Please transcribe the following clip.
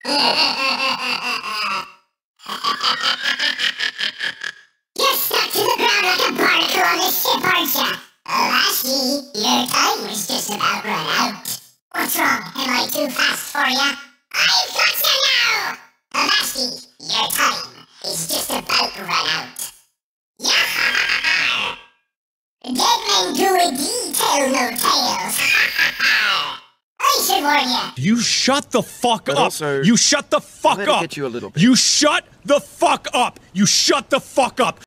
You're stuck to the ground like a barnacle on this ship, aren't ya? Lassie, your time was just about run out. What's wrong? Am I too fast for ya? I've got ya now! Lassie, your time is just about run out. Yah! Dead men do a detail, no tales. I should warn ya. You shut the fuck up! Also, you shut the fuck let up! it get you a little bit. You shut the fuck up! You shut the fuck up!